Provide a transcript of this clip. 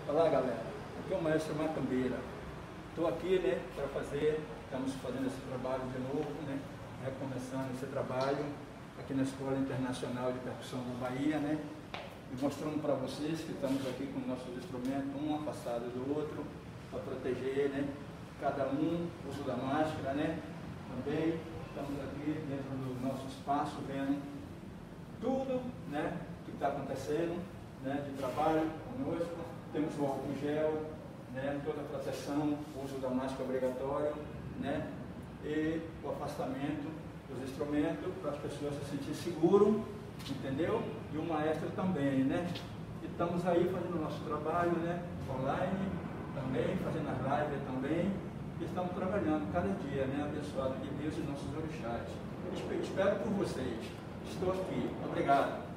Olá galera, aqui é o Maestro Macambeira. Estou aqui, né, estamos fazendo esse trabalho de novo, né, recomeçando esse trabalho aqui na Escola Internacional de Percussão da Bahia, né, e mostrando para vocês que estamos aqui com nossos instrumentos, um afastado do outro, para proteger, né, cada um, uso da máscara, né, também estamos aqui dentro do nosso espaço, vendo tudo, né, que está acontecendo, né, de trabalho conosco. Temos o álcool gel, né, toda a proteção, o uso da máscara obrigatório, né, e o afastamento dos instrumentos para as pessoas se sentirem seguras, entendeu? E o maestro também, né? E estamos aí fazendo o nosso trabalho, né, online também, fazendo as lives também, e estamos trabalhando cada dia, né, abençoado de Deus e nossos orixás. Espero por vocês. Estou aqui. Obrigado.